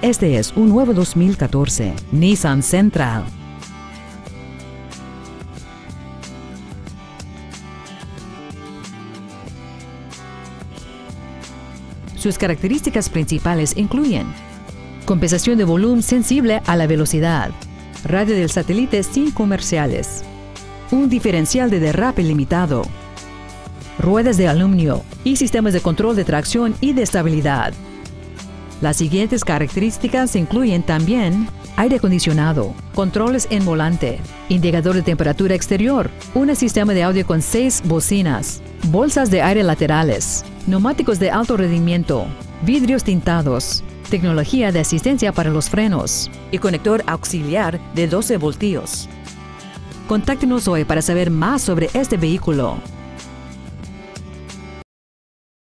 Este es un nuevo 2014 Nissan Sentra. Sus características principales incluyen compensación de volumen sensible a la velocidad, radio del satélite sin comerciales, un diferencial de derrape limitado, ruedas de aluminio y sistemas de control de tracción y de estabilidad. Las siguientes características incluyen también aire acondicionado, controles en volante, indicador de temperatura exterior, un sistema de audio con 6 bocinas, bolsas de aire laterales, neumáticos de alto rendimiento, vidrios tintados, tecnología de asistencia para los frenos y conector auxiliar de 12 voltios. Contáctenos hoy para saber más sobre este vehículo.